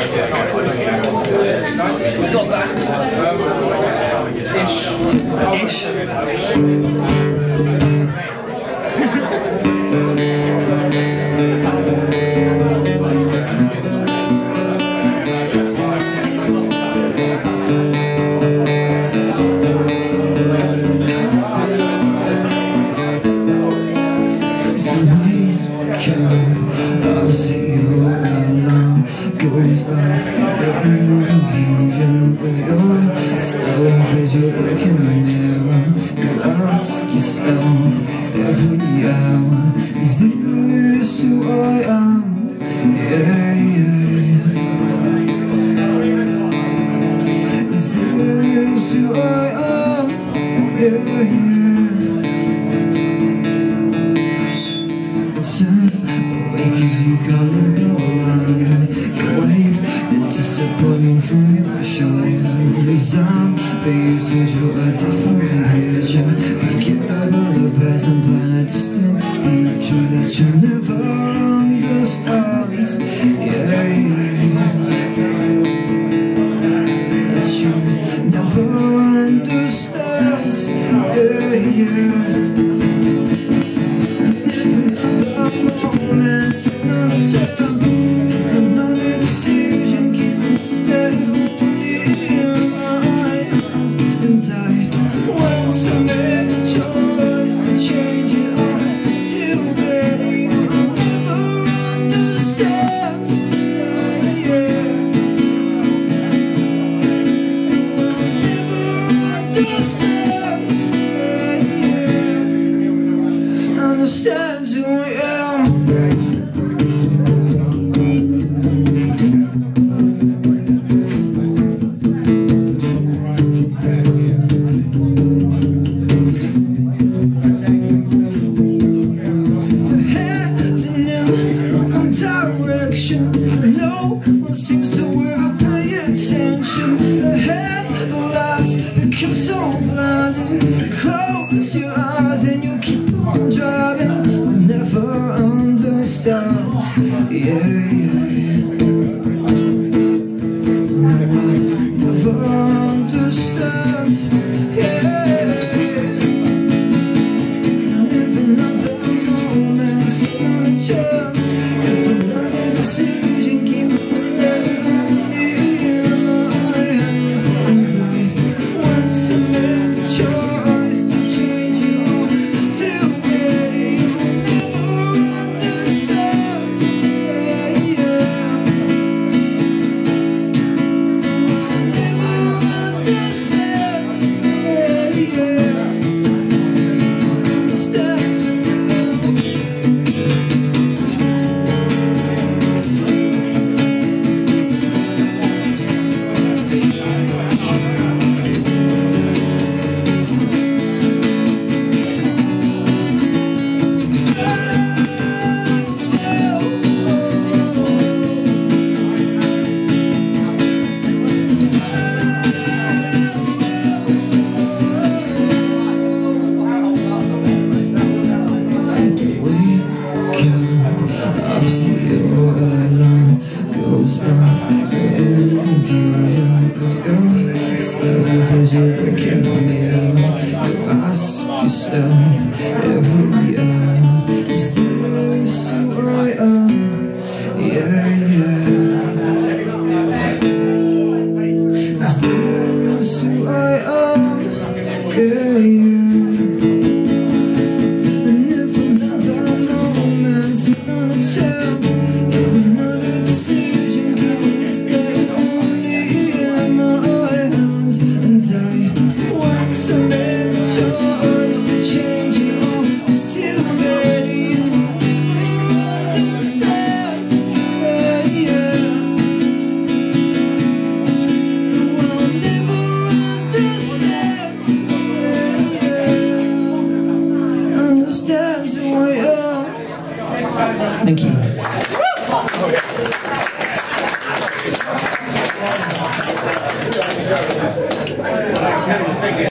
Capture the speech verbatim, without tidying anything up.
We got that. Ish. Ish. I've seen your alarm goes off. You're in confusion with yourself as you look in the mirror. You ask yourself every hour, is this who I am? Yeah, yeah. Is this who I am? Yeah, yeah. Cause you can't no longer wave the disappointment from your shoulders. I'm for you to draw a different picture. Forget about the past and plan a distant future that you'll never understand. Yeah, yeah. That you'll never understand. Yeah, yeah. Understands who I am. The head's in the wrong direction. No one seems to ever pay attention. The headlights become so blinding. Close your eyes and you keep on driving. Never understands. Yeah, yeah. No one never understands. Yeah. If another moment, another chance, if another decision keep staying in my hands, and I want to make a choice to change it all, still getting never understands. Yeah, yeah. Never understands. Yeah, yeah. Understands. After your alarm goes off, you're in confusion with yourself as you look in the mirror. You ask yourself every hour, is this who I am? Yeah, yeah. Is this who I am? Yeah, yeah. Thank you.